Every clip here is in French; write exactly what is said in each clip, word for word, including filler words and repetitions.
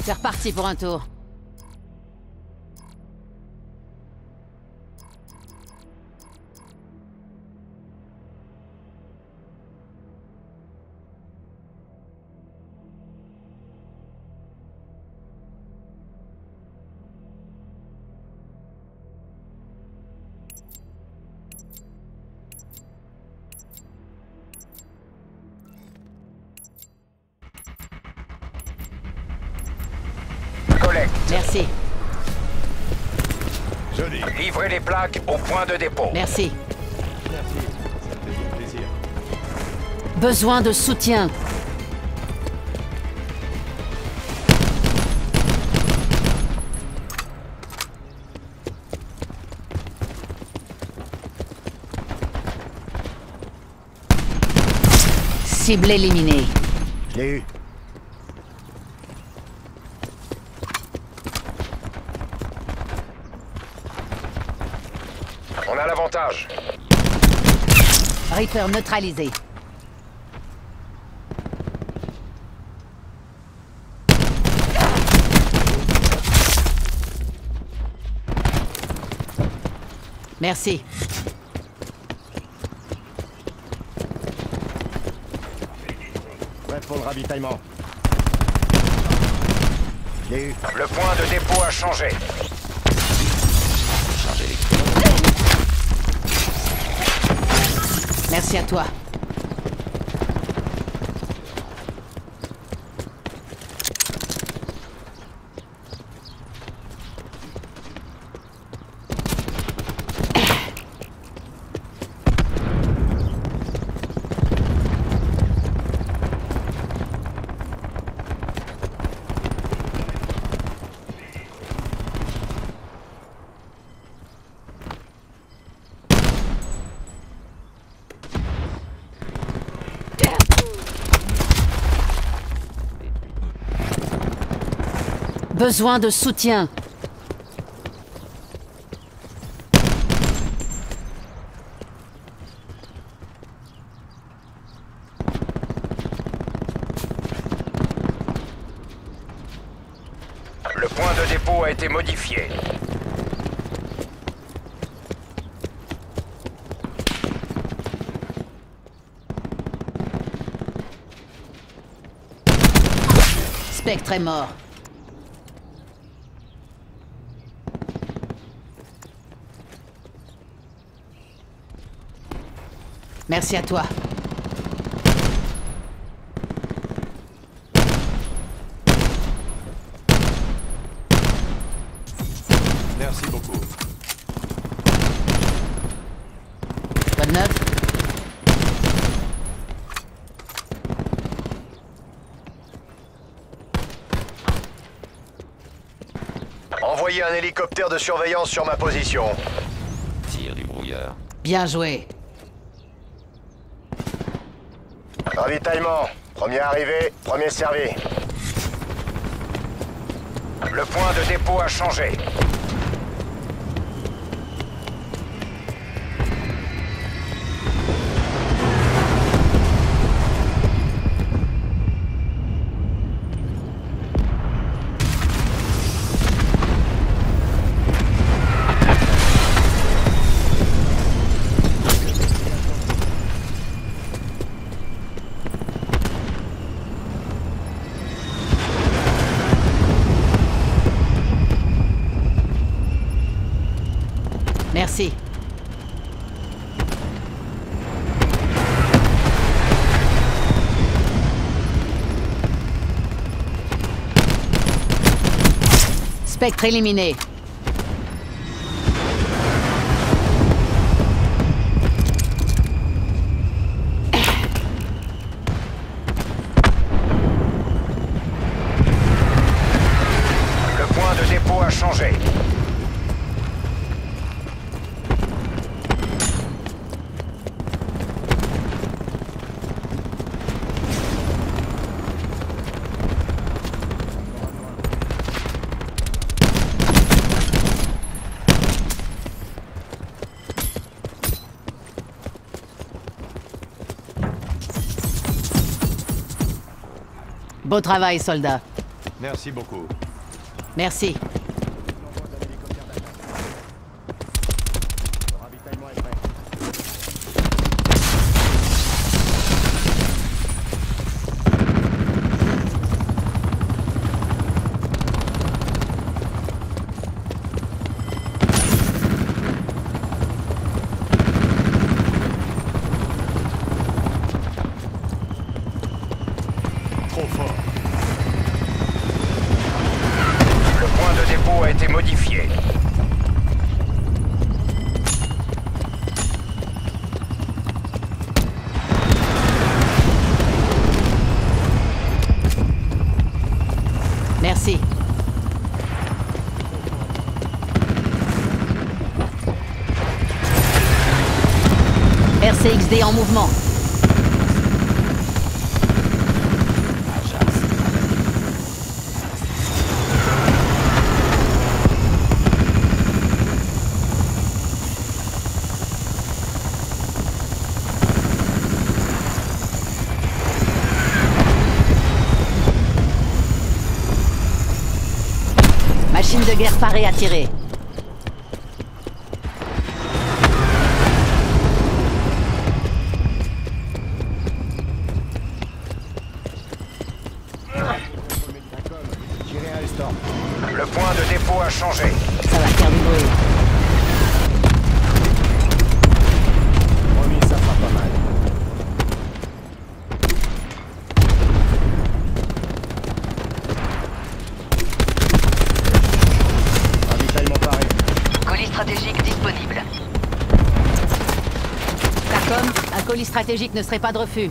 C'est reparti pour un tour. Merci. Joli. Livrez les plaques au point de dépôt. Merci. Merci, ça me fait plaisir. Besoin de soutien. Cible éliminée. Je l'ai eu. On a l'avantage. Reaper neutralisé. Merci. Prêt pour le ravitaillement. Je l'ai eu. Le point de dépôt a changé. Merci à toi. Besoin de soutien. Le point de dépôt a été modifié. Spectre est mort. Merci à toi. Merci beaucoup. Quoi de neuf? Envoyez un hélicoptère de surveillance sur ma position. Tire du brouillard. Bien joué. Ravitaillement. Premier arrivé, premier servi. Le point de dépôt a changé. Merci. Spectre éliminé. Le point de dépôt a changé. Beau travail, soldat. Merci beaucoup. Merci. Trop fort. Le point de dépôt a été modifié. Merci. R C X D en mouvement. Machine de guerre parée à tirer. Le point de dépôt a changé. Ça va faire du bruit. Promis, ça fera pas mal. Ravitaillement paré. Colis stratégique disponible. Carcom, un colis stratégique ne serait pas de refus.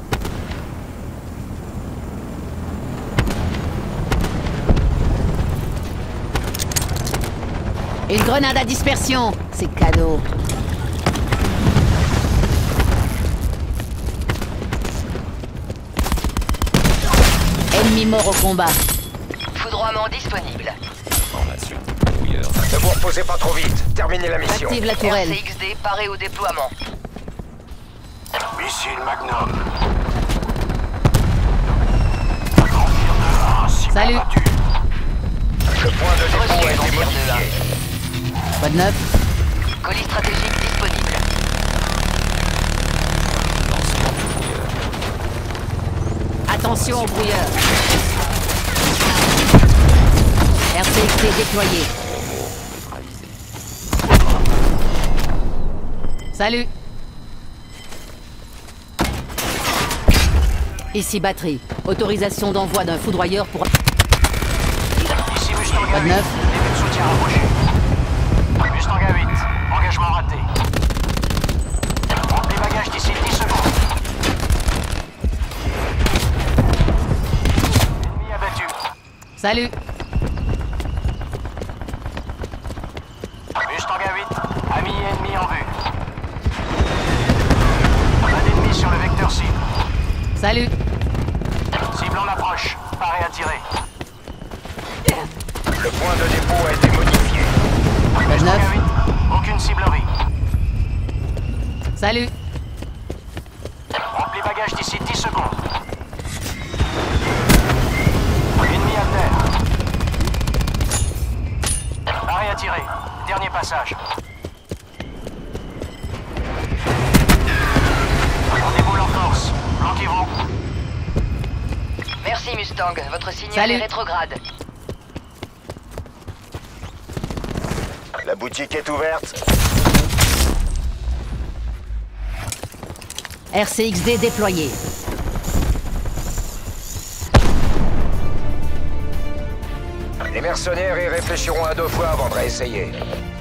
Une grenade à dispersion, c'est cadeau. Ennemi mort au combat. Foudroiement disponible. Formation. Brouilleur. Ne vous reposez pas trop vite. Terminez la mission. Active la tourelle. R C X D paré au déploiement. Missile Magnum. Salut. Le point de dépôt a Reçu, été Vampire modifié. Quoi de neuf? Colis stratégique disponible. Lancement du brouilleur. Attention au brouilleur. R C X D déployé. Neutralisé. Salut. Ici batterie. Autorisation d'envoi d'un foudroyeur pour... Ici Mustang Pas de huit, neuf. début de soutien rapproché. Mustang huit, engagement raté. Monte les bagages d'ici dix secondes. Ennemi abattu. Salut. Mustang huit, ami et ennemi en vue. Pas d'ennemi sur le vecteur cible. Salut. Cible en approche, paré à tirer. Le point de dépôt a été modifié. Page Mustang neuf. huit, aucune ciblerie. Salut. Monte les bagages d'ici dix secondes. Ennemi à terre. Paré à tirer. Dernier passage. On déboule en force. Planquez-vous. Merci Mustang, votre signal Salut. est rétrograde. La boutique est ouverte. R C X D déployé. Les mercenaires y réfléchiront à deux fois avant de réessayer.